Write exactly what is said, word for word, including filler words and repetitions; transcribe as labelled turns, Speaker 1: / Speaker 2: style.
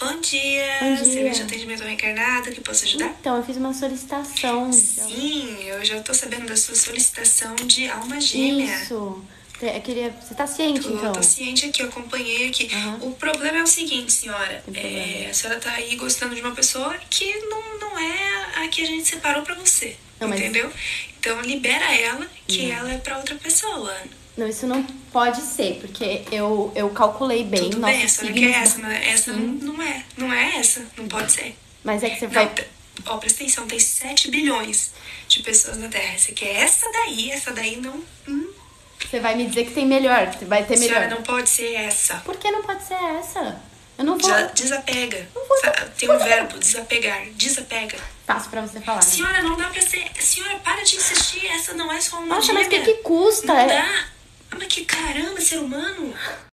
Speaker 1: Bom dia!
Speaker 2: Bom dia.
Speaker 1: Serviço de atendimento reencarnado, que posso ajudar?
Speaker 2: Então, eu fiz uma solicitação. de-
Speaker 1: Sim, eu já tô sabendo da sua solicitação de alma gêmea.
Speaker 2: Isso. Te- Eu queria... Você tá ciente,
Speaker 1: Tô,
Speaker 2: então?
Speaker 1: tô ciente aqui, eu acompanhei aqui.
Speaker 2: Aham.
Speaker 1: O problema é o seguinte, senhora.
Speaker 2: Tem
Speaker 1: É,
Speaker 2: problema.
Speaker 1: a senhora tá aí gostando de uma pessoa que não, não é a que a gente separou pra você.
Speaker 2: Não, mas-
Speaker 1: entendeu? Então libera ela, que ela é pra outra pessoa.
Speaker 2: Não, isso não pode ser, porque eu, eu calculei bem
Speaker 1: Tudo
Speaker 2: nossos
Speaker 1: bem, a senhora
Speaker 2: signos.
Speaker 1: quer essa, mas essa não, não é. Não é essa, não pode ser.
Speaker 2: Mas é que você
Speaker 1: Não,
Speaker 2: vai...
Speaker 1: t- ó, presta atenção, tem sete bilhões de pessoas na Terra. Você quer essa daí, essa daí não. Hum,
Speaker 2: Você vai me dizer que tem melhor, que vai ter
Speaker 1: a senhora
Speaker 2: melhor.
Speaker 1: não pode ser essa.
Speaker 2: Por que não pode ser essa? Eu não vou...
Speaker 1: Já desapega.
Speaker 2: vou-
Speaker 1: Sa- Tem um verbo, desapegar. Desapega.
Speaker 2: Passo pra você falar.
Speaker 1: Senhora, não dá pra ser. Senhora, para de insistir. Essa não é só uma
Speaker 2: Nossa, mas o que
Speaker 1: gêmea.
Speaker 2: que custa?
Speaker 1: Não
Speaker 2: É-
Speaker 1: dá. Ah, mas que caramba, ser humano.